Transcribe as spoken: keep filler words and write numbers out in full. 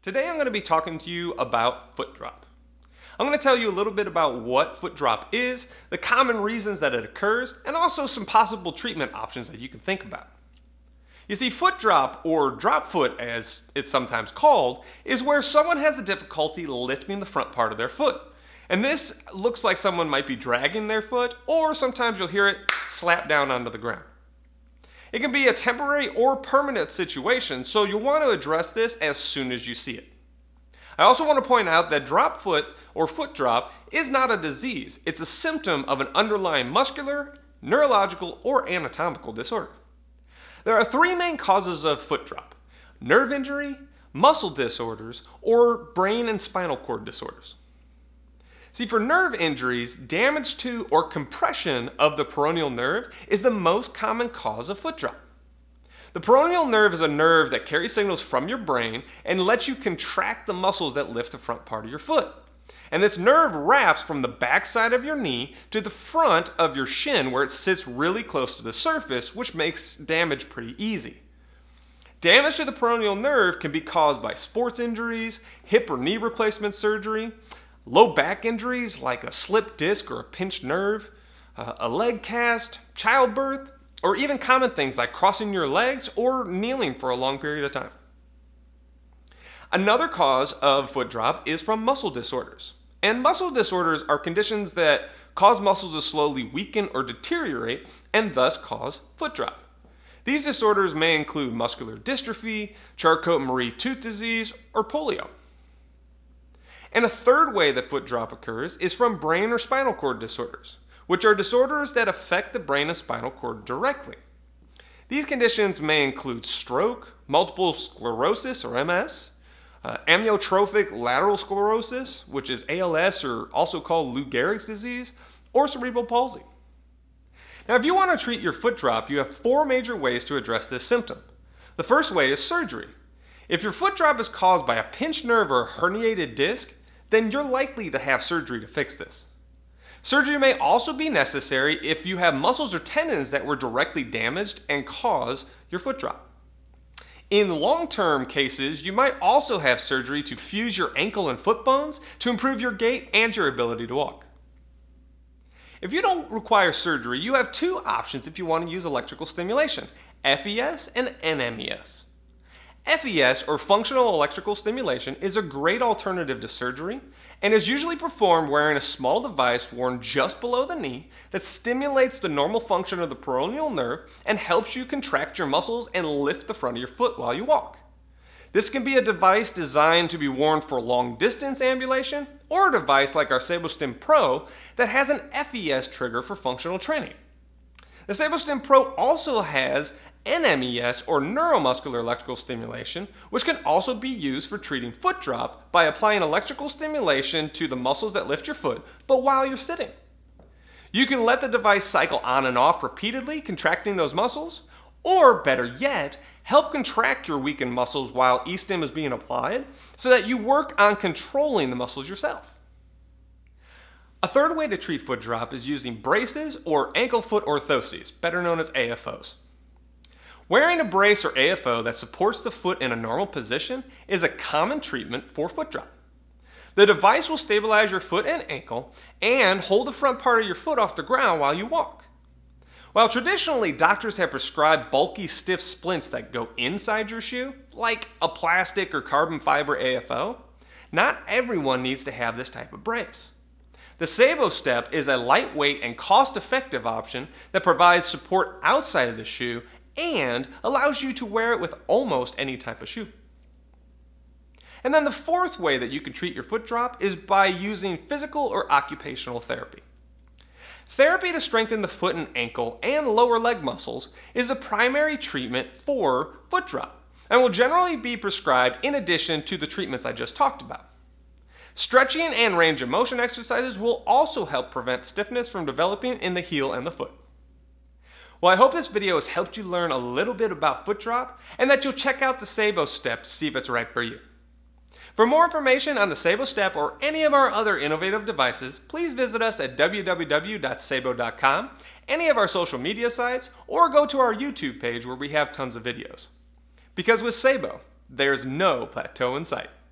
Today I'm going to be talking to you about foot drop. I'm going to tell you a little bit about what foot drop is, the common reasons that it occurs, and also some possible treatment options that you can think about. You see, foot drop, or drop foot as it's sometimes called, is where someone has a difficulty lifting the front part of their foot. And this looks like someone might be dragging their foot, or sometimes you'll hear it slap down onto the ground. It can be a temporary or permanent situation, so you'll want to address this as soon as you see it. I also want to point out that drop foot or foot drop is not a disease. It's a symptom of an underlying muscular, neurological, or anatomical disorder. There are three main causes of foot drop: nerve injury, muscle disorders, or brain and spinal cord disorders. See, for nerve injuries, damage to or compression of the peroneal nerve is the most common cause of foot drop. The peroneal nerve is a nerve that carries signals from your brain and lets you contract the muscles that lift the front part of your foot. And this nerve wraps from the back side of your knee to the front of your shin, where it sits really close to the surface, which makes damage pretty easy. Damage to the peroneal nerve can be caused by sports injuries, hip or knee replacement surgery, low back injuries like a slipped disc or a pinched nerve, uh, a leg cast, childbirth, or even common things like crossing your legs or kneeling for a long period of time. Another cause of foot drop is from muscle disorders. And muscle disorders are conditions that cause muscles to slowly weaken or deteriorate and thus cause foot drop. These disorders may include muscular dystrophy, Charcot-Marie tooth disease, or polio. And a third way that foot drop occurs is from brain or spinal cord disorders, which are disorders that affect the brain and spinal cord directly. These conditions may include stroke, multiple sclerosis or M S, uh, amyotrophic lateral sclerosis, which is A L S or also called Lou Gehrig's disease, or cerebral palsy. Now, if you want to treat your foot drop, you have four major ways to address this symptom. The first way is surgery. If your foot drop is caused by a pinched nerve or a herniated disc, then you're likely to have surgery to fix this. Surgery may also be necessary if you have muscles or tendons that were directly damaged and cause your foot drop. In long-term cases, you might also have surgery to fuse your ankle and foot bones to improve your gait and your ability to walk. If you don't require surgery, you have two options if you want to use electrical stimulation: F E S and N M E S. F E S, or functional electrical stimulation, is a great alternative to surgery and is usually performed wearing a small device worn just below the knee that stimulates the normal function of the peroneal nerve and helps you contract your muscles and lift the front of your foot while you walk. This can be a device designed to be worn for long distance ambulation, or a device like our SaeboStep Pro that has an F E S trigger for functional training. The SaeboStep Pro also has N M E S, or neuromuscular electrical stimulation, which can also be used for treating foot drop by applying electrical stimulation to the muscles that lift your foot, but while you're sitting. You can let the device cycle on and off repeatedly, contracting those muscles, or better yet, help contract your weakened muscles while e-stim is being applied so that you work on controlling the muscles yourself. A third way to treat foot drop is using braces or ankle-foot orthoses, better known as A F Os. Wearing a brace or A F O that supports the foot in a normal position is a common treatment for foot drop. The device will stabilize your foot and ankle and hold the front part of your foot off the ground while you walk. While traditionally doctors have prescribed bulky, stiff splints that go inside your shoe, like a plastic or carbon fiber A F O, not everyone needs to have this type of brace. The SaeboStep is a lightweight and cost-effective option that provides support outside of the shoe and allows you to wear it with almost any type of shoe. And then the fourth way that you can treat your foot drop is by using physical or occupational therapy. Therapy to strengthen the foot and ankle and lower leg muscles is a primary treatment for foot drop and will generally be prescribed in addition to the treatments I just talked about. Stretching and range of motion exercises will also help prevent stiffness from developing in the heel and the foot. Well, I hope this video has helped you learn a little bit about foot drop and that you'll check out the SaeboStep to see if it's right for you. For more information on the SaeboStep or any of our other innovative devices, please visit us at w w w dot saebo dot com, any of our social media sites, or go to our YouTube page where we have tons of videos. Because with Saebo, there's no plateau in sight.